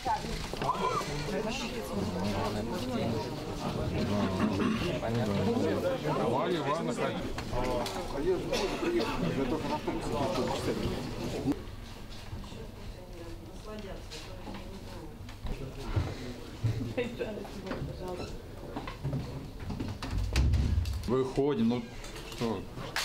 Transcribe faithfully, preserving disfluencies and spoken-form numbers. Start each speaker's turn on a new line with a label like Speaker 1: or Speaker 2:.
Speaker 1: Валя Ивановна ходит. А я приехал, я только на автобусе. Выходим, ну что?